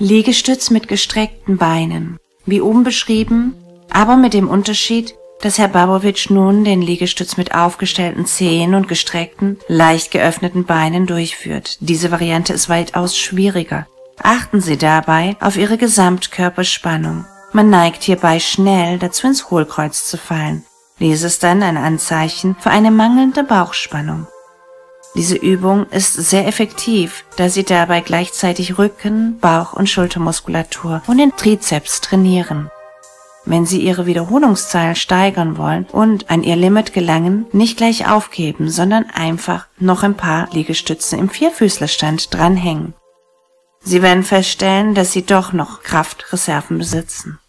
Liegestütz mit gestreckten Beinen, wie oben beschrieben, aber mit dem Unterschied, dass Herr Babowitsch nun den Liegestütz mit aufgestellten Zehen und gestreckten, leicht geöffneten Beinen durchführt. Diese Variante ist weitaus schwieriger. Achten Sie dabei auf Ihre Gesamtkörperspannung. Man neigt hierbei schnell dazu, ins Hohlkreuz zu fallen. Dies ist dann ein Anzeichen für eine mangelnde Bauchspannung. Diese Übung ist sehr effektiv, da Sie dabei gleichzeitig Rücken-, Bauch- und Schultermuskulatur und den Trizeps trainieren. Wenn Sie Ihre Wiederholungszahl steigern wollen und an Ihr Limit gelangen, nicht gleich aufgeben, sondern einfach noch ein paar Liegestütze im Vierfüßlerstand dranhängen. Sie werden feststellen, dass Sie doch noch Kraftreserven besitzen.